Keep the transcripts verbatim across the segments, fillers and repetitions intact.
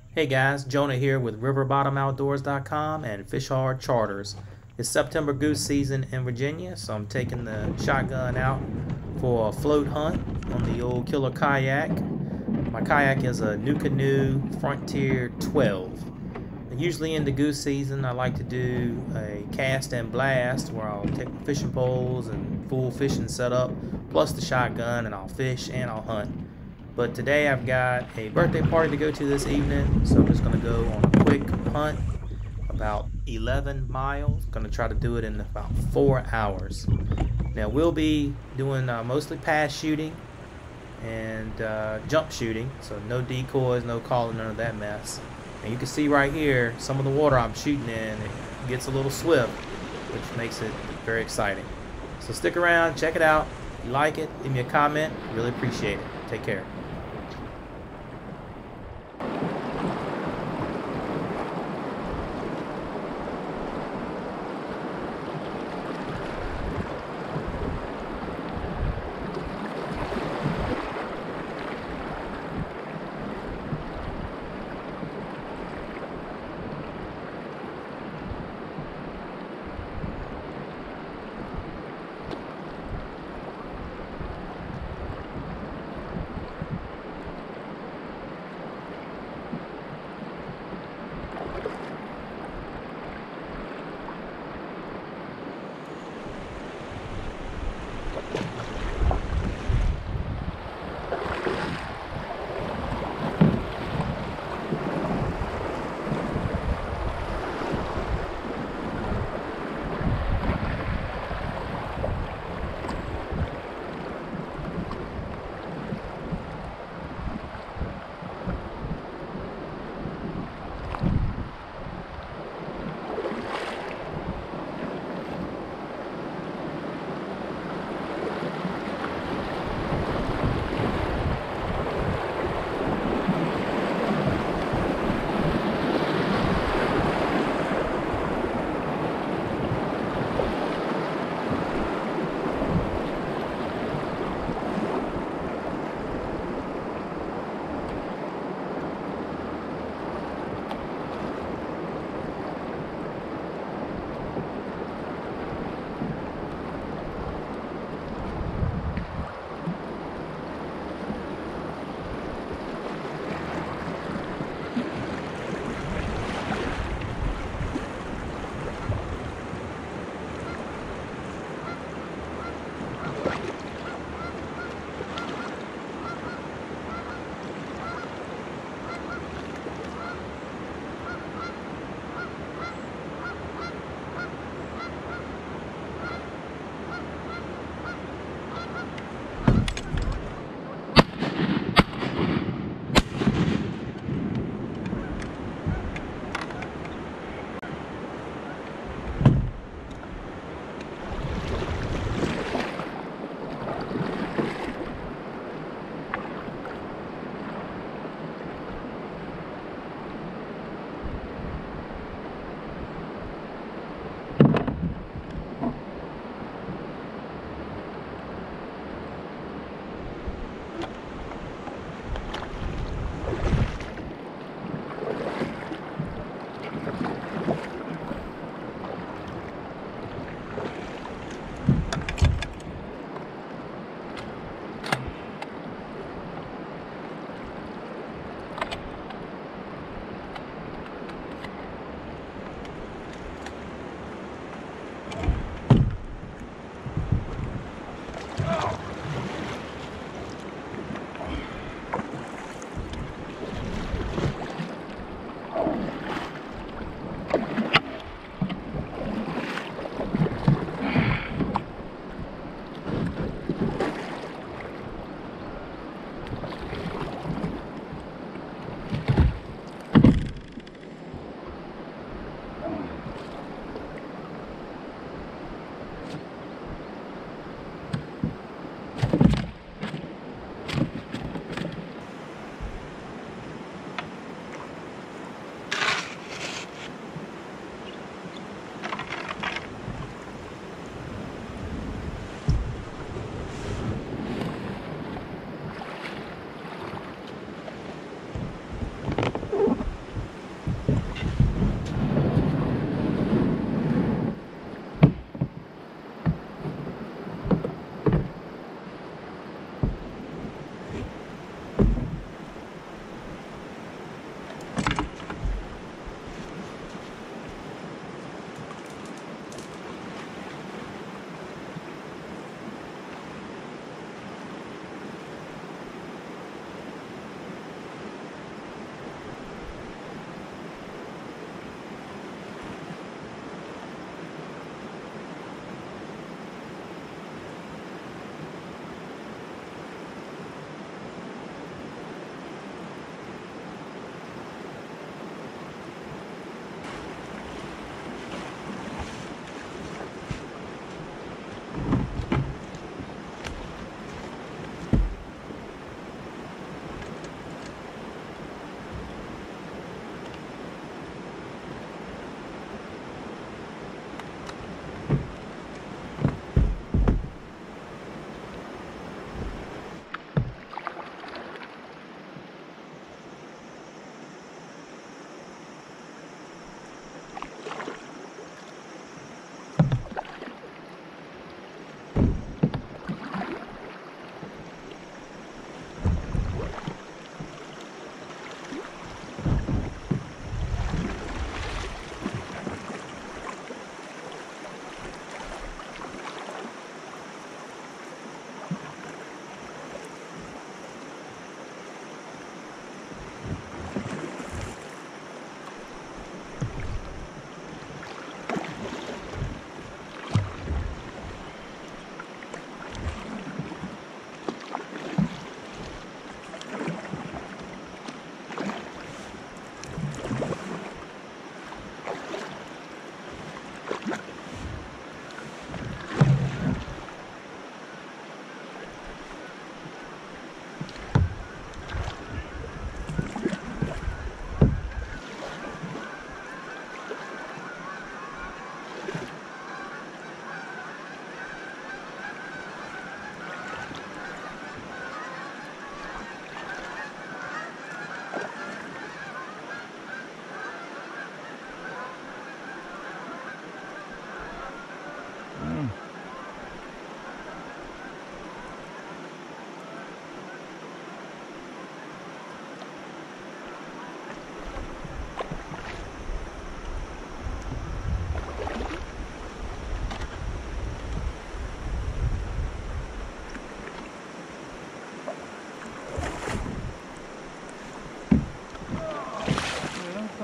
Hey guys, Jonah here with river bottom outdoors dot com and Fish Hard Charters. It's September goose season in Virginia, so I'm taking the shotgun out for a float hunt on the old killer kayak. My kayak is a Nucanoe Frontier twelve. Usually in the goose season, I like to do a cast and blast where I'll take my fishing poles and full fishing setup, plus the shotgun, and I'll fish and I'll hunt. But today I've got a birthday party to go to this evening, so I'm just going to go on a quick hunt, about eleven miles. Going to try to do it in about four hours. Now we'll be doing uh, mostly pass shooting and uh, jump shooting, so no decoys, no calling, none of that mess. And you can see right here some of the water I'm shooting in. It gets a little swift, which makes it very exciting. So stick around, check it out. If you like it, leave me a comment. Really appreciate it. Take care.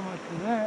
much for that.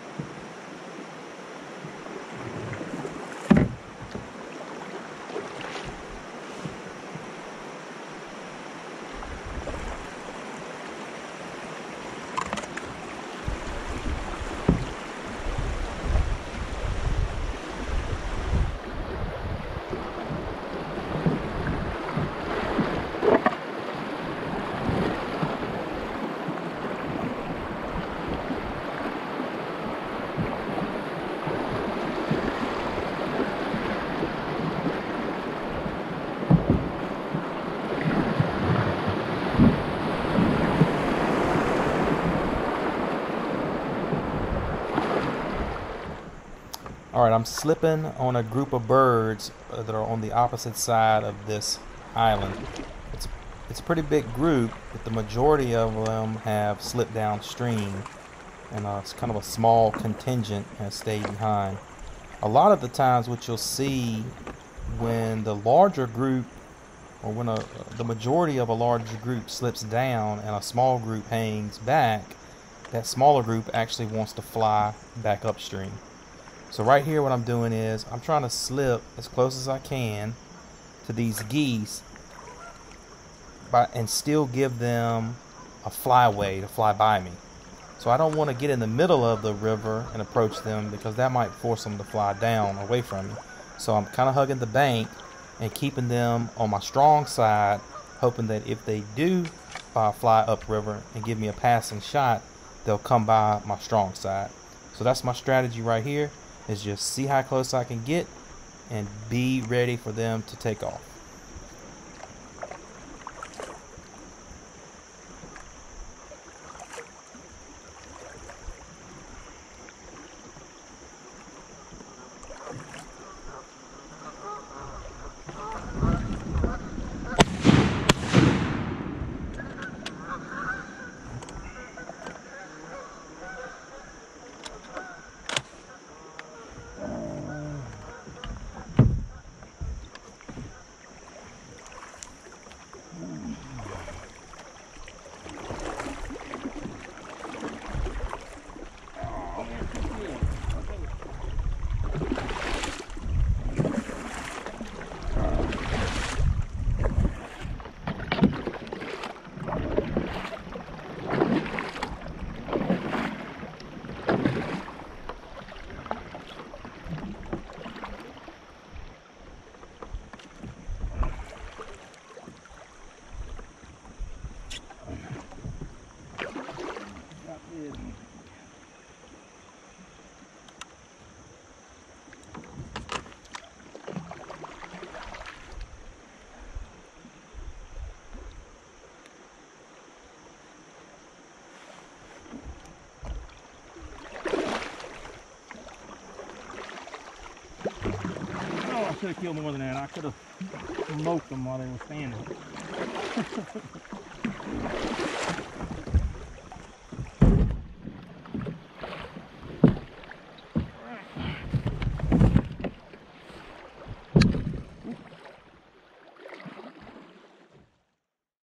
Alright, I'm slipping on a group of birds that are on the opposite side of this island. It's, it's a pretty big group, but the majority of them have slipped downstream, and uh, it's kind of a small contingent has stayed behind. A lot of the times what you'll see when the larger group, or when a, the majority of a larger group slips down and a small group hangs back, that smaller group actually wants to fly back upstream. So right here what I'm doing is I'm trying to slip as close as I can to these geese by, and still give them a flyway to fly by me. So I don't want to get in the middle of the river and approach them, because that might force them to fly down away from me. So I'm kind of hugging the bank and keeping them on my strong side, hoping that if they do uh, fly upriver and give me a passing shot, they'll come by my strong side. So that's my strategy right here, is just see how close I can get and be ready for them to take off. I could have killed more than that. I could have smoked them while they were standing.